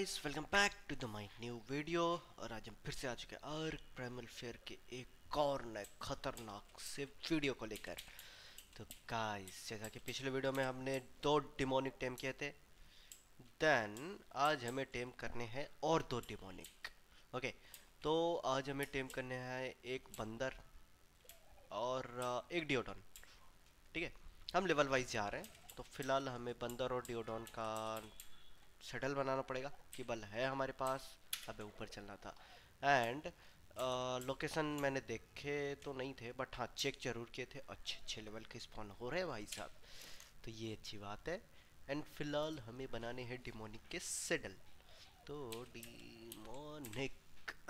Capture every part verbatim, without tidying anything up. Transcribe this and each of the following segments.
Guys, welcome back to the my new video. और आज हम फिर से आ चुके हैं आर्क प्राइमल फेयर के एक और नए खतरनाक से वीडियो को लेकर। तो गाइस, जैसा कि पिछले वीडियो में हमने दो डिमोनिक टेम किए थे, देन आज हमें टेम करने हैं और दो डिमोनिक। ओके, तो आज हमें टेम करने हैं एक बंदर और अ, एक डियोडॉन। ठीक है, हम लेवल वाइज जा रहे हैं। तो फिलहाल हमें बंदर और डियोडॉन का शटल बनाना पड़ेगा कि बल है हमारे पास। अबे ऊपर चलना था। एंड लोकेशन मैंने देखे तो नहीं थे, बट हाँ चेक जरूर किए थे। अच्छे अच्छे लेवल के स्पॉन हो रहे हैं भाई साहब, तो ये अच्छी बात है। एंड फिलहाल हमें बनाने हैं डिमोनिक के सेडल। तो डिमोनिक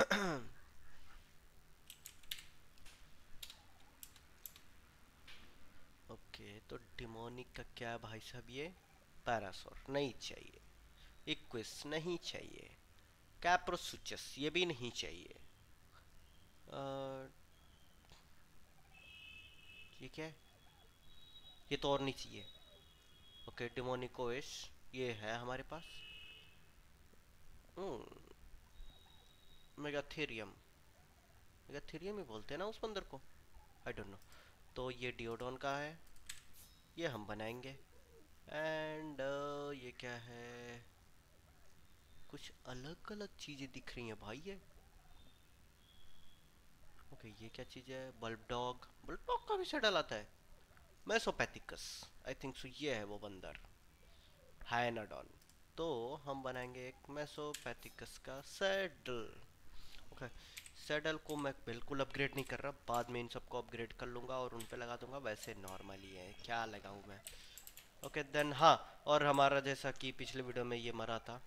ओके, तो डिमोनिक का क्या है भाई साहब? ये पैरासोर नहीं चाहिए, इक्विस नहीं चाहिए, कैप्रोसुचस ये भी नहीं चाहिए। अ, ये क्या है? ये तो और नहीं चाहिए। ओके, डिमोनिकोइस ये है हमारे पास। मेगाथेरियम, मेगाथेरियम ही बोलते हैं ना उस बंदर को, आई डोंट नो। तो ये डियोडॉन का है, ये हम बनाएंगे। एंड uh, ये क्या है? कुछ अलग अलग चीज़ें दिख रही हैं भाई ये। ओके, ये क्या चीज़ है? बल्ब डॉग, बल्ब डॉग का भी सेडल आता है। मेसोपैथिकस, आई थिंक सो ये है वो बंदर, हाइनाडॉन। तो हम बनाएंगे एक मेसोपैथिकस का सैडल। ओके, सैडल को मैं बिल्कुल अपग्रेड नहीं कर रहा, बाद में इन सबको अपग्रेड कर लूँगा और उन पे लगा दूंगा। वैसे नॉर्मली है, क्या लगाऊँ मैं। ओके देन, हाँ। और हमारा जैसा कि पिछले वीडियो में ये मरा था,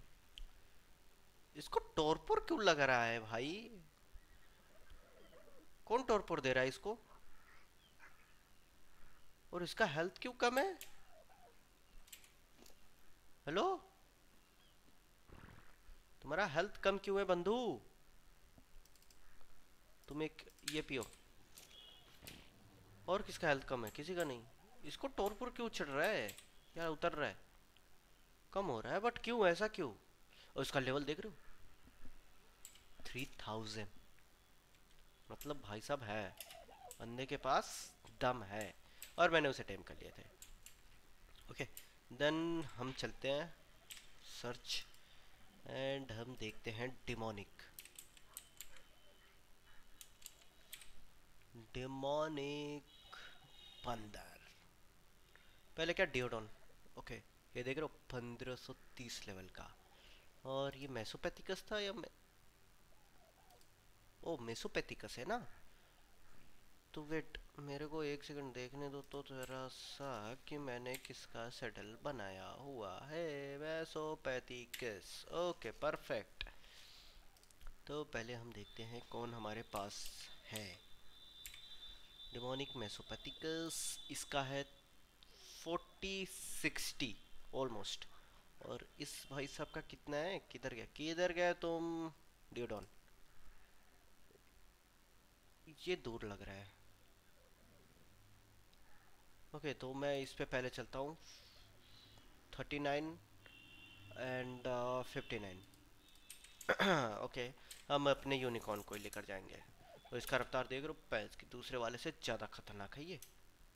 इसको टॉर्पोर क्यों लग रहा है भाई? कौन टॉर्पोर दे रहा है इसको? और इसका हेल्थ क्यों कम है? हेलो, तुम्हारा हेल्थ कम क्यों है बंधु? तुम एक ये पियो। और किसका हेल्थ कम है? किसी का नहीं। इसको टॉर्पोर क्यों चढ़ रहा है या उतर रहा है? कम हो रहा है, बट क्यों? ऐसा क्यों? और इसका लेवल देख रहे हो, थ्री थाउजेंड। मतलब भाई साहब है, बंदे के पास दम है। और मैंने उसे टेम कर लिए थे। ओके देन, हम चलते हैं सर्च एंड हम देखते हैं डिमोनिक। डिमोनिक बंदर, पहले क्या डियोडॉन। ओके, ये देख रहे हो पंद्रह सौ तीस लेवल का। और ये मेसोपैथिकस था या मे... ओ मेसोपैथिकस है ना। तो वेट, मेरे को एक सेकंड देखने दो तो जरा सा कि मैंने किसका सेटल बनाया हुआ है। Mesopithecus, okay perfect. तो पहले हम देखते हैं कौन हमारे पास है। डिमोनिक मेसोपैथिकस, इसका है फोर्टी सिक्सटी, ऑलमोस्ट। और इस भाई साहब का कितना है? किधर गया, किधर गया तुम डियोडॉन? ये दूर लग रहा है। ओके, तो मैं इस पे पहले चलता हूँ। Thirty nine and fifty nine. Okay, हम अपने यूनिकॉर्न को ही लेकर जाएंगे। तो इसका रफ्तार देख रहे हो, पैस की दूसरे वाले से ज़्यादा खतरनाक है ये।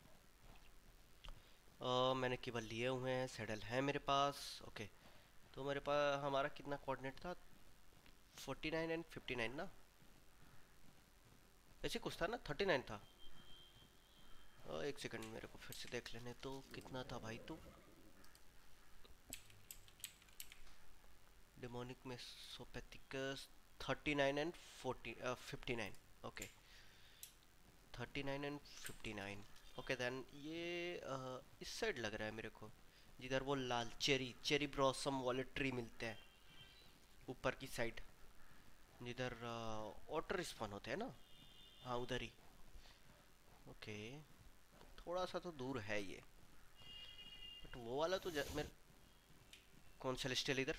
uh, मैंने केवल लिए हुए हैं, सेडल है मेरे पास। ओके, तो मेरे पास हमारा कितना कोऑर्डिनेट था? Forty nine and fifty nine ना, ऐसे कुछ था ना, थर्टी नाइन था। uh, एक सेकंड, मेरे को फिर से देख लेने तो कितना था भाई तू। Demonic Mesopithecus thirty nine and forty fifty nine. Okay, thirty nine and fifty nine. Okay then, ये uh, इस साइड लग रहा है मेरे को, जिधर वो लाल चेरी चेरी ब्लॉसम वाले ट्री मिलते हैं, ऊपर की साइड, जिधर वाटर स्पॉन होते हैं ना। हाँ उधर ही। ओके, थोड़ा सा तो दूर है ये, बट वो वाला तो ज- मेरे कौन सेलेस्टियल इधर?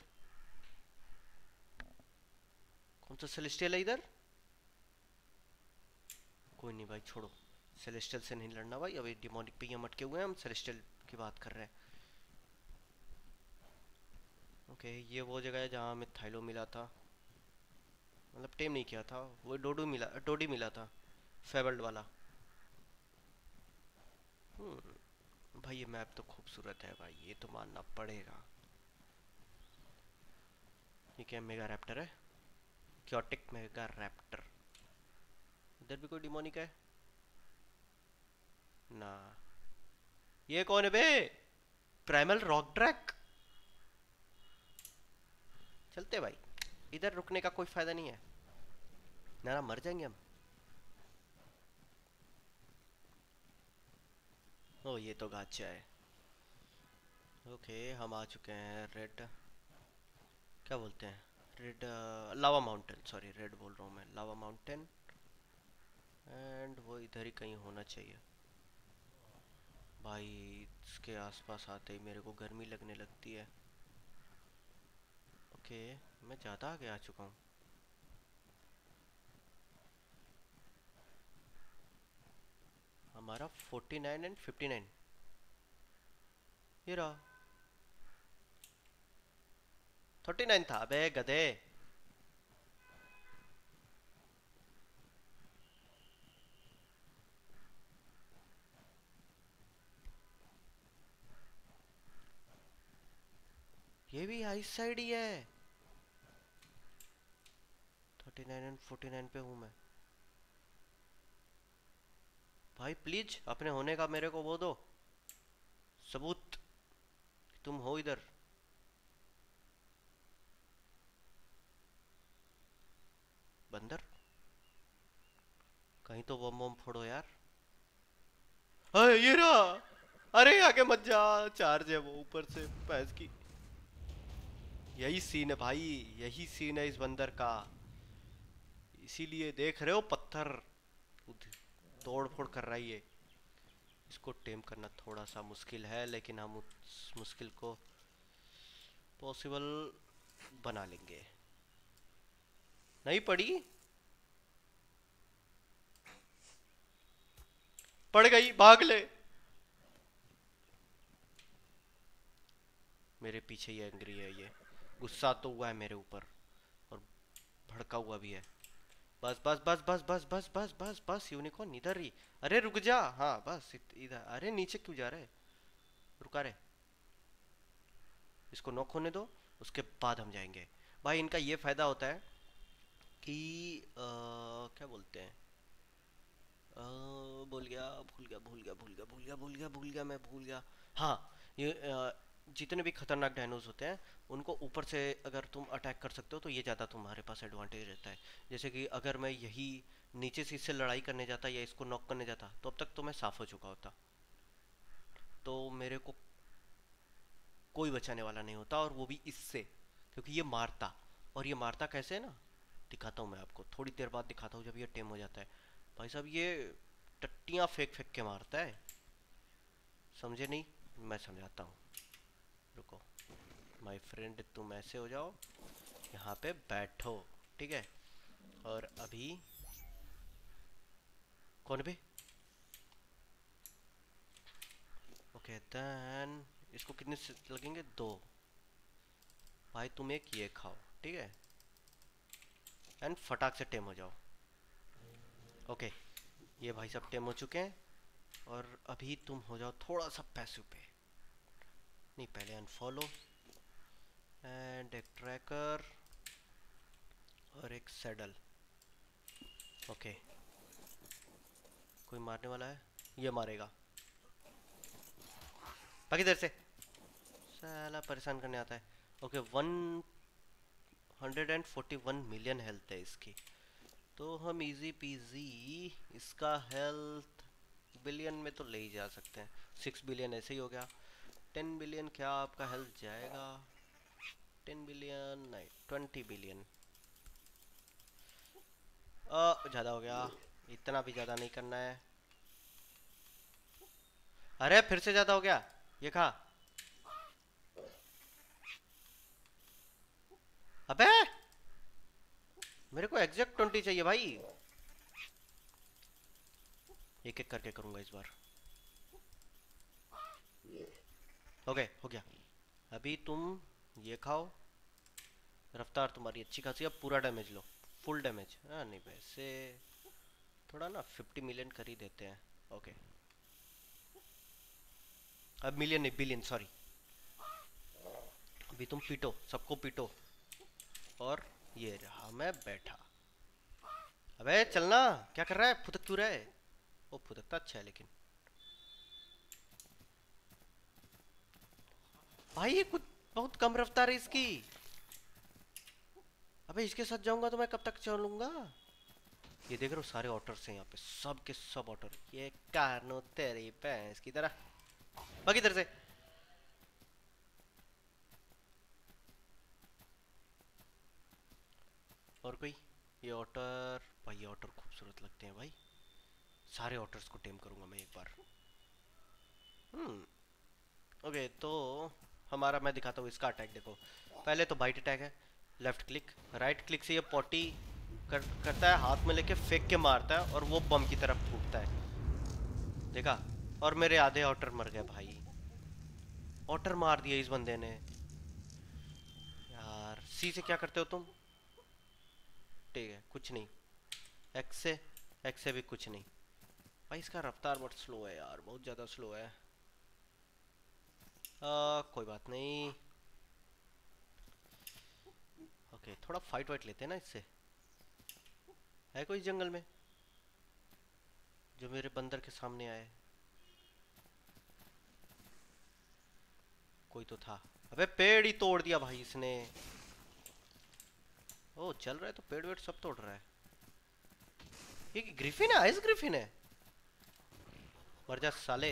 कौन सा सेलेस्टियल है इधर? कोई नहीं भाई, छोड़ो। सेलेस्टियल से नहीं लड़ना भाई, अभी डिमोनिक पे ही हम अटके हुए हैं, हम सेलेस्टियल की बात कर रहे हैं। ओके, ये वो जगह है जहाँ हमें थाइलो मिला था, मतलब टेम नहीं किया था, वो डोडू मिला, डोडी मिला था, फेबल्ड वाला। हम्म, भाई ये मैप तो खूबसूरत है भाई, ये तो मानना पड़ेगा। ये क्या मेगा रैप्टर है? Chaotic mega raptor. इधर भी कोई डिमोनिक है ना? ये कौन है बे? Primal rock ड्रैक। चलते भाई, इधर रुकने का कोई फायदा नहीं है ना, ना मर जाएंगे हम। ओ ये तो गाचा है। ओके, हम आ चुके हैं रेड, क्या बोलते हैं, red lava mountain, sorry red बोल रहा हूँ मैं, लावा माउंटेन। एंड वो इधर ही कहीं होना चाहिए भाई। इसके आसपास आते ही मेरे को गर्मी लगने लगती है। ओके, मैं ज़्यादा आगे आ चुका हूँ। हमारा forty nine and fifty nine, ये रहा। थर्टी नाइन था बे गधे। ये भी हाई साइड ही है। Thirty nine and forty nine पे हूँ मैं। भाई प्लीज अपने होने का मेरे को वो दो सबूत, तुम हो इधर। बंदर, कहीं तो बम बम फोड़ो यार। अरे ये रहा। अरे आगे मत जा, चार्ज है वो ऊपर से भैंस की। यही सीन है भाई, यही सीन है इस बंदर का। इसीलिए देख रहे हो पत्थर तोड़ फोड़ कर रहा है ये। इसको टेम करना थोड़ा सा मुश्किल है, लेकिन हम उस मुश्किल को पॉसिबल बना लेंगे। नहीं पड़ी, पड़ गई, भाग ले। मेरे पीछे ही एंग्री है ये, गुस्सा तो हुआ है मेरे ऊपर और भड़का हुआ भी है। बस बस बस बस बस बस बस बस बस यूनिकॉर्न इधर ही। अरे रुक जा, हाँ बस इधर। अरे नीचे क्यों जा रहे? रुका रे, इसको नॉक होने दो, उसके बाद हम जाएंगे। भाई इनका ये फायदा होता है कि आ, क्या बोलते हैं, आ, भूल गया भूल गया भूल गया भूल गया भूल गया भूल गया भूल गया मैं भूल गया। हाँ, ये आ, जितने भी खतरनाक डायनोस होते हैं उनको ऊपर से अगर तुम अटैक कर सकते हो तो ये ज़्यादा तुम्हारे पास एडवांटेज रहता है। जैसे कि अगर मैं यही नीचे से इससे लड़ाई करने जाता या इसको नॉक करने जाता तो अब तक तो मैं साफ हो चुका होता, तो मेरे को कोई बचाने वाला नहीं होता, और वो भी इससे, क्योंकि ये मारता। और ये मारता कैसे है ना, दिखाता हूँ मैं आपको, थोड़ी देर बाद दिखाता हूँ जब ये टेम हो जाता है। भाई साहब ये टट्टियाँ फेंक फेंक के मारता है, समझे नहीं? मैं समझाता हूँ, रुको। माय फ्रेंड तुम ऐसे हो जाओ, यहाँ पे बैठो, ठीक है। और अभी कौन भी, ओके देन इसको कितने से लगेंगे? दो। भाई तुम एक ये खाओ, ठीक है, एंड फटाक से टेम हो जाओ। ओके, ये भाई सब टेम हो चुके हैं, और अभी तुम हो जाओ थोड़ा सा पैसिव पे। नहीं, पहले अनफॉलो एंड एक ट्रैकर और एक सैडल। ओके, कोई मारने वाला है, ये मारेगा, बाकी देर से साला परेशान करने आता है। Okay, one hundred and forty one million health है इसकी, तो हम इजी पीजी इसका हेल्थ बिलियन में तो ले ही जा सकते हैं। सिक्स बिलियन ऐसे ही हो गया। टेन बिलियन क्या आपका हेल्थ जाएगा? टेन बिलियन नहीं, ट्वेंटी बिलियन। ज़्यादा हो गया, इतना भी ज़्यादा नहीं करना है। अरे फिर से ज़्यादा हो गया, ये खा। अबे मेरे को एग्जैक्ट ट्वेंटी चाहिए भाई। एक एक करके करूंगा इस बार। ओके हो गया। अभी तुम ये खाओ, रफ्तार तुम्हारी अच्छी खासी, अब पूरा डैमेज लो, फुल डैमेज। हाँ नहीं वैसे थोड़ा ना फिफ्टी मिलियन कर ही देते हैं। ओके, अब मिलियन नहीं बिलियन, सॉरी। अभी तुम पीटो, सबको पीटो। और ये रहा मैं बैठा। अबे चलना, क्या कर रहा है, फुदक क्यों रहा है? वो फुदकता अच्छा है लेकिन। भाई ये कुछ बहुत कम रफ्तार है इसकी। अबे इसके साथ जाऊंगा तो मैं कब तक चलूंगा? ये देख रहे हो सारे ऑटर्स हैं यहाँ पे, सब के सब ऑटर। ये कारनो तेरी भैंस की तरह, भाग इधर से। और कोई? ये ऑटर, भाई ये ऑटर खूबसूरत लगते हैं भाई। सारे ऑटर्स को टेम करूंगा मैं एक बार। हम्म ओके तो हमारा, मैं दिखाता हूँ इसका अटैक। देखो पहले तो बाइट अटैक है, लेफ्ट क्लिक, राइट क्लिक से ये पॉटी कर, करता है, हाथ में लेके फेंक के मारता है और वो बम की तरफ फूटता है। देखा? और मेरे आधे ऑटर मर गए भाई। ऑटर मार दिया इस बंदे ने। यार सी से क्या करते हो तुम? ठीक है कुछ नहीं। एक्स से, एक्स से भी कुछ नहीं। भाई इसका रफ्तार बहुत स्लो है यार, बहुत ज़्यादा स्लो है। आ, कोई बात नहीं। ओके थोड़ा फाइट वाइट लेते हैं ना इससे। है कोई जंगल में जो मेरे बंदर के सामने आए? कोई तो था। अबे पेड़ ही तोड़ दिया भाई इसने। ओ चल रहा है तो पेड़ वेड़ सब तोड़ रहा है। ये ग्रिफिन है, आइस ग्रिफिन है। मर जा साले।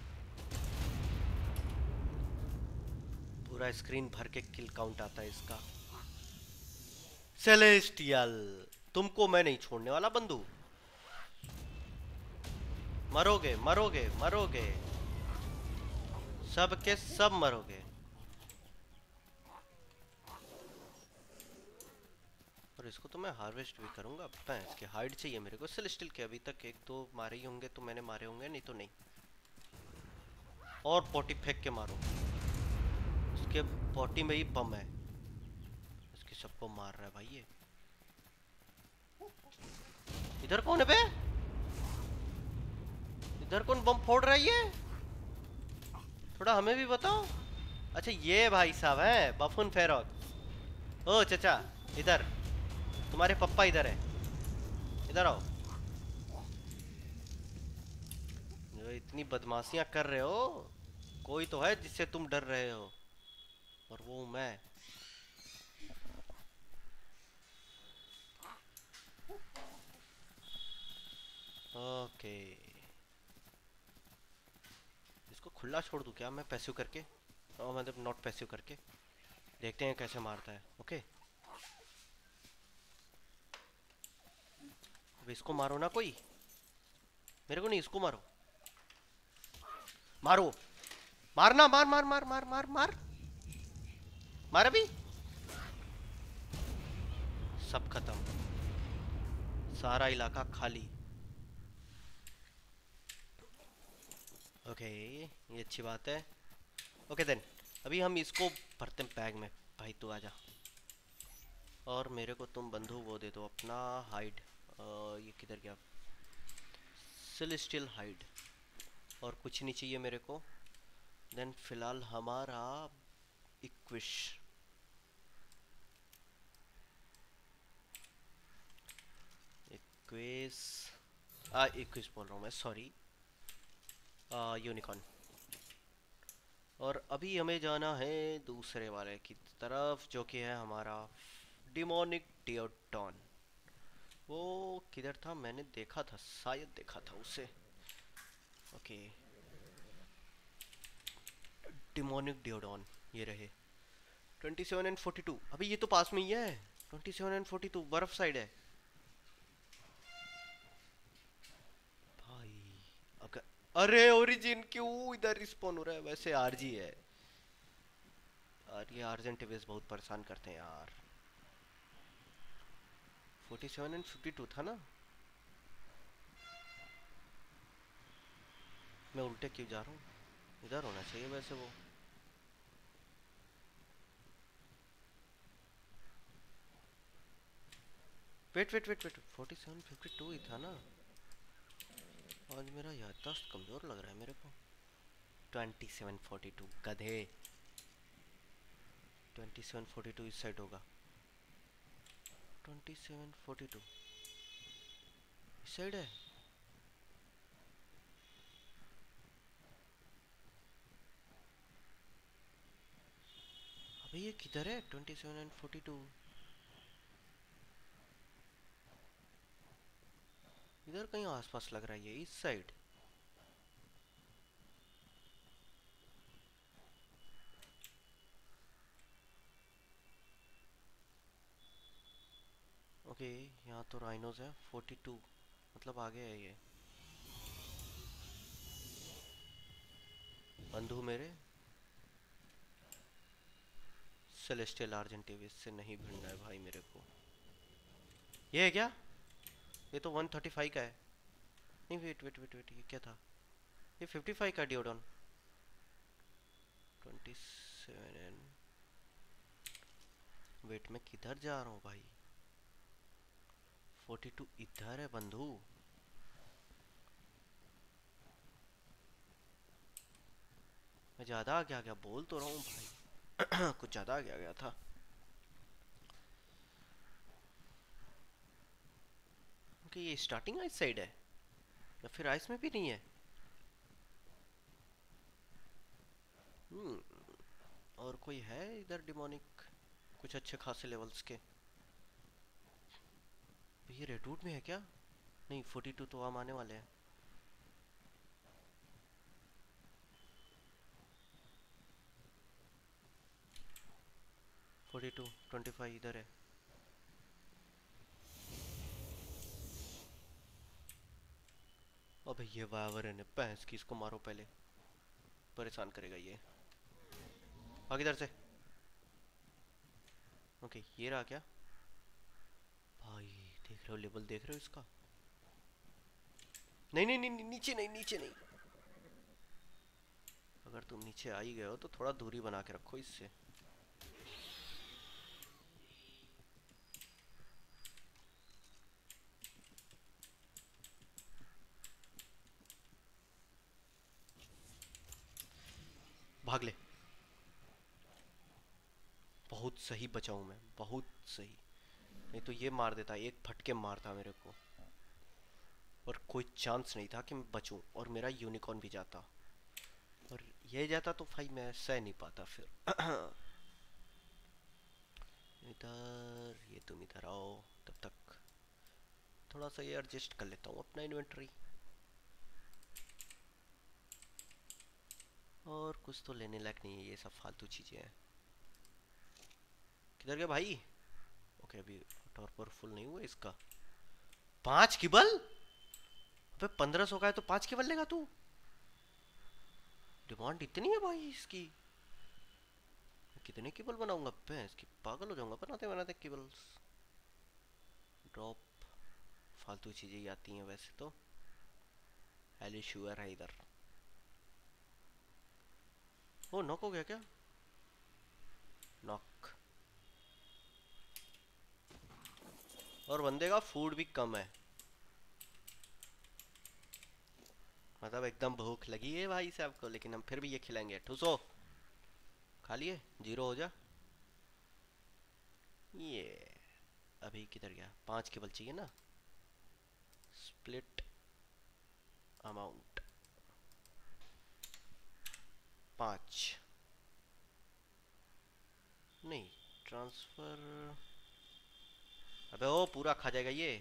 पूरा स्क्रीन भर के किल काउंट आता है इसका। सेलेस्टियल, तुमको मैं नहीं छोड़ने वाला बंधु। मरोगे मरोगे मरोगे, सब के सब मरोगे। और इसको तो मैं हार्वेस्ट भी करूंगा। पता है इसके हाइड चाहिए मेरे को सेलेस्टियल के। अभी तक एक दो मारे ही होंगे तो मैंने मारे होंगे, नहीं तो नहीं। और पॉटी फेंक के मारो, इसके पॉटी में ही बम है। इसके सबको मार रहा है भाई ये। इधर कौन है बे? इधर कौन बम फोड़ रहा है ये? थोड़ा हमें भी बताओ। अच्छा ये भाई साहब हैं बफून फेरोक्स। ओ चाचा इधर, तुम्हारे पप्पा इधर है, इधर आओ। जो इतनी बदमाशियां कर रहे हो, कोई तो है जिससे तुम डर रहे हो, और वो मैं। ओके इसको खुला छोड़ दूं क्या मैं, पैसिव करके? और मतलब नॉट पैसिव करके देखते हैं कैसे मारता है। ओके अब इसको मारो ना कोई, मेरे को नहीं, इसको मारो। मारो, मारना, मार मार मार मार मार मार मार अभी। सब खत्म, सारा इलाका खाली। ओके ये अच्छी बात है। ओके देन अभी हम इसको भरते हैं बैग में। भाई तू आजा, और मेरे को तुम बंधु वो दे दो अपना हाइड। ये किधर गया? Celestial hide. और कुछ नहीं चाहिए मेरे को। देन फिलहाल हमारा इक्विश, इक्विस आ इक्विस बोल रहा हूँ मैं, सॉरी, यूनिकॉर्न। और अभी हमें जाना है दूसरे वाले की तरफ जो कि है हमारा डिमोनिक डियोटॉन। वो किधर था? मैंने देखा था, शायद देखा था उसे। ओके डिमोनिक डियोडॉन ये रहे। Twenty seven and forty two, अभी ये तो पास में ही है। Twenty seven and forty two बर्फ साइड है भाई। अगर अरे ओरिजिन क्यों इधर रिस्पॉन हो रहा है? वैसे आरजी है यार, ये आर्जेंटिविस बहुत परेशान करते हैं यार। Forty seven and fifty two था ना? मैं उल्टे क्यों जा रहा हूँ? इधर होना चाहिए वैसे वो। Wait wait wait wait forty seven fifty two ही था ना। आज मेरा याददाश्त कमज़ोर लग रहा है मेरे को। ट्वेंटी सेवन फोर्टी टू गधे। ट्वेंटी सेवन फोर्टी टू इस साइड होगा। ट्वेंटी सेवन फोर्टी टू इस साइड है। अबे ये किधर है twenty seven and forty two? इधर कहीं आसपास लग रहा है ये, इस साइड। ओके यहाँ तो राइनोज है। फोर्टी टू मतलब आगे है ये। बंधु मेरे सेलेस्टियल आर्जेंटिविस से नहीं भिड़ना है भाई मेरे को। ये है क्या? ये तो वन थर्टी फाइव का है। नहीं वेट वेट वेट वेट ये क्या था? ये फिफ्टी फाइव का डिओडोन। Twenty seven. वेट मैं किधर जा रहा हूँ भाई? फोर्टी टू इधर है बंधु। मैं ज़्यादा आगे आ गया, बोल तो रहा हूँ भाई। कुछ ज़्यादा आगे आ गया था। ओके ये स्टार्टिंग आइस साइड है या फिर आइस में भी नहीं है? हम्म और कोई है इधर डिमोनिक कुछ अच्छे खासे लेवल्स के? ये रेडवुड में है क्या? नहीं फोर्टी टू तो हम आने वाले हैं। फोर्टी टू ट्वेंटी फाइव इधर है। अबे ये वायवरन है भैंस की, इसको मारो पहले, परेशान करेगा ये। भाग इधर से। ओके ये रहा क्या भाई? देख रहे हो लेवल, देख रहे हो इसका? नहीं नहीं नहीं नीचे नहीं, नीचे नहीं। अगर तुम नीचे आ ही गए हो तो थोड़ा दूरी बना के रखो इससे। भाग ले। बहुत सही बचा हूं मैं, बहुत सही। नहीं तो ये मार देता, एक फटके मारता मेरे को, और कोई चांस नहीं था कि मैं बचूं, और मेरा यूनिकॉर्न भी जाता। और ये जाता तो भाई मैं सह नहीं पाता फिर। इधर ये तुम इधर आओ, तब तक थोड़ा सा ये एडजस्ट कर लेता हूँ अपना इन्वेंटरी। और कुछ तो लेने लायक नहीं है, ये सब फालतू चीज़ें हैं। किधर गया भाई? ओके अभी टॉर्पर फुल नहीं हुआ इसका। पांच किबल? अबे पंद्रह सौ का है तो पांच किबल लेगा तू? डिमांड इतनी है भाई इसकी? कितने केबल बनाऊंगा मैं इसकी, पागल हो जाऊंगा बनाते बनाते केबल्स। ड्रॉप फालतू चीजें ही आती हैं वैसे तो। एलिशुअर है इधर। ओ नॉक हो गया क्या? नॉक। और बंदे का फूड भी कम है, मतलब एकदम भूख लगी है भाई साहब को, लेकिन हम फिर भी ये खिलाएंगे। ठूसो, खा लिए, जीरो हो जा। ये अभी किधर गया? पांच केबल चाहिए ना। स्प्लिट अमाउंट पाँच, नहीं ट्रांसफर। अबे वो पूरा खा जाएगा ये।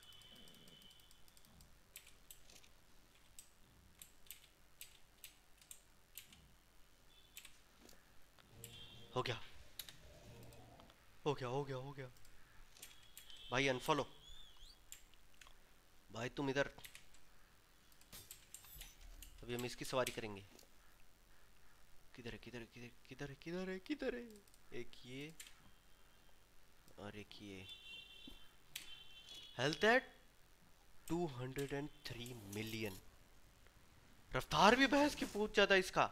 हो गया हो गया हो गया हो गया भाई अनफॉलो। भाई तुम इधर, अभी हम इसकी सवारी करेंगे। किधर है किधर है किधर किधर है किधर है किधर है? एक ये और एक ये। Health eight two hundred and three million. रफ्तार भी भैंस की पूछ जाता है इसका।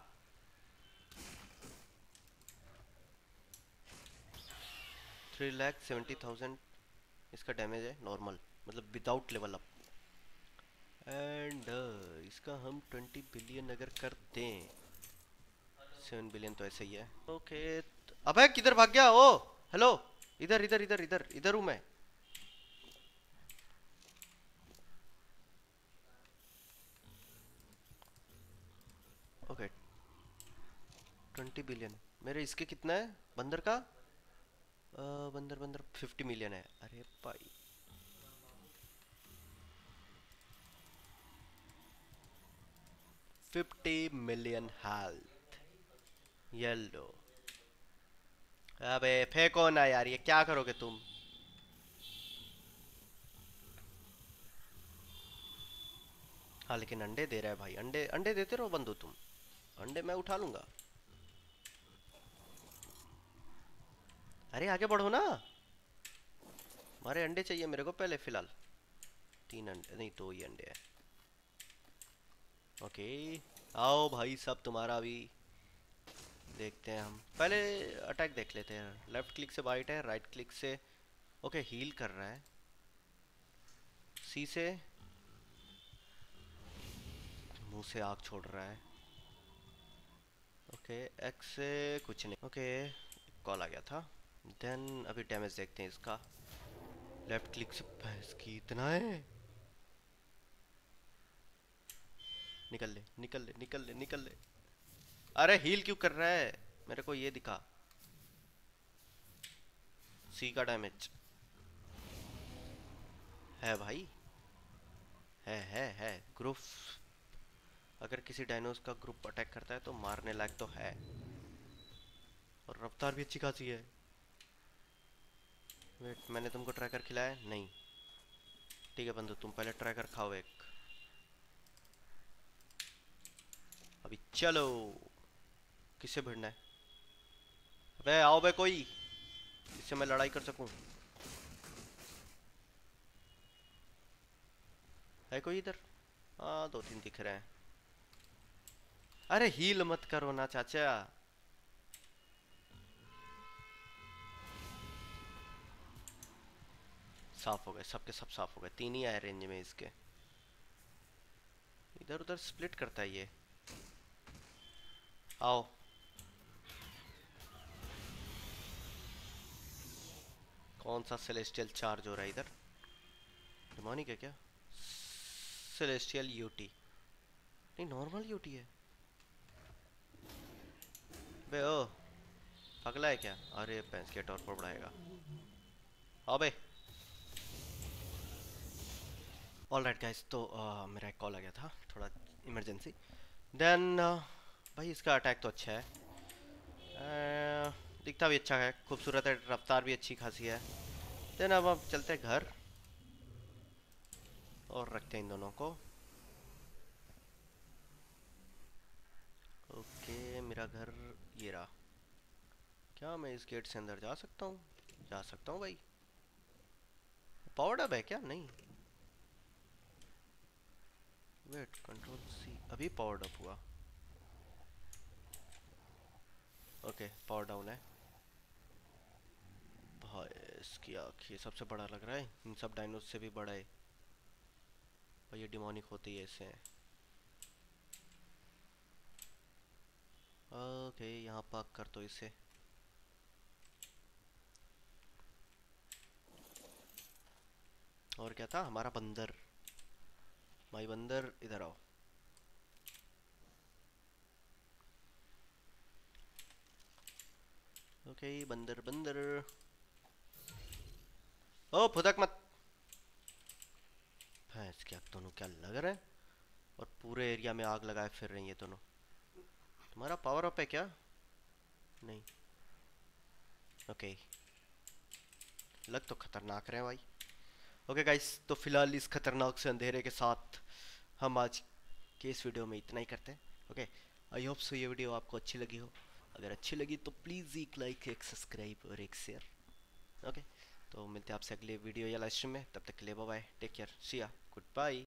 थ्री लैख सेवेंटी थाउजेंड इसका डैमेज है नॉर्मल, मतलब without level up. And uh, इसका हम ट्वेंटी बिलियन अगर कर दें, सेवन बिलियन तो ऐसे ही है। ओके okay, अबे किधर भाग गया? ओ हेलो, इधर इधर इधर इधर इधर हूँ मैं। ओके ट्वेंटी बिलियन मेरे इसके कितना है बंदर का? आ, बंदर बंदर फिफ्टी मिलियन है। अरे भाई फिफ्टी मिलियन हेल्थ। येलो। अबे फेंको ना यार, ये क्या करोगे तुम? हाँ लेकिन अंडे दे रहा है भाई, अंडे अंडे देते रहो बंदो तुम, अंडे मैं उठा लूंगा। अरे आगे बढ़ो ना, हमारे अंडे चाहिए मेरे को पहले फिलहाल। तीन अंडे नहीं, दो ही अंडे हैं। ओके आओ भाई सब तुम्हारा भी देखते हैं हम। पहले अटैक देख लेते हैं। लेफ्ट क्लिक से बाइट है, राइट क्लिक से ओके हील कर रहा है, सी से मुंह से आग छोड़ रहा है। ओके एक्स से कुछ नहीं। ओके कॉल आ गया था। देन अभी डैमेज देखते हैं इसका। लेफ्ट क्लिक से भैंस की इतना है। निकल ले निकल ले निकल ले निकल ले। अरे हील क्यों कर रहा है? मेरे को ये दिखा, सी का डैमेज है भाई, है है है ग्रुप। अगर किसी डायनोस का ग्रुप अटैक करता है तो मारने लायक तो है, और रफ्तार भी अच्छी खासी है। वेट मैंने तुमको ट्रैकर खिलाया नहीं? ठीक है बंधु, तुम पहले ट्रैकर खाओ एक। अभी चलो, किससे भिड़ना है? अबे आओ बे कोई, इससे मैं लड़ाई कर सकूं। है कोई इधर? हाँ दो तीन दिख रहे हैं। अरे हील मत करो ना चाचा। साफ हो गए, सबके सब साफ हो गए। तीन ही आए रेंज में इसके। इधर उधर स्प्लिट करता है ये। आओ कौन सा सेलेस्टियल चार्ज हो रहा है इधर? डिमोनिक है क्या? सेलेस्टियल यूटी नहीं, नॉर्मल यूटी है। बे ओ पगला है क्या? अरे भैंस के टॉर पर बढ़ाएगा। अबे ऑल राइट गाइस, तो uh, मेरा एक कॉल आ गया था, थोड़ा इमरजेंसी। देन uh, भाई इसका अटैक तो अच्छा है, uh, दिखता भी अच्छा है, खूबसूरत है, रफ्तार भी अच्छी खासी है। देन अब हम चलते हैं घर और रखते हैं इन दोनों को। ओके मेरा घर ये रहा। क्या मैं इस गेट से अंदर जा सकता हूँ? जा सकता हूँ भाई। पावर्ड अप है क्या? नहीं, वेट कंट्रोल सी, अभी पावर्ड अप हुआ। ओके पावर डाउन है। भाई इसकी आँख ये सबसे बड़ा लग रहा है, इन सब डायनोस से भी बड़ा है। और ये डिमोनिक होती है ऐसे। ओके यहाँ पार्क कर दो इसे। और क्या था हमारा बंदर? भाई बंदर इधर आओ। ओके बंदर बंदर, ओ फुदक मत। भैंस क्या दोनों क्या लग रहा है, और पूरे एरिया में आग लगाए फिर रही है दोनों। तुम्हारा पावर अप है क्या? नहीं। ओके लग तो खतरनाक रहे हैं भाई। ओके गाइस, तो फिलहाल इस खतरनाक से अंधेरे के साथ हम आज के इस वीडियो में इतना ही करते हैं। ओके आई होप सो ये वीडियो आपको अच्छी लगी हो। अगर अच्छी लगी तो प्लीज़ एक लाइक, एक सब्सक्राइब और एक शेयर। ओके तो मिलते हैं आपसे अगले वीडियो या लाइव स्ट्रीम में, तब तक के लिए bye bye, take care, see ya, good bye.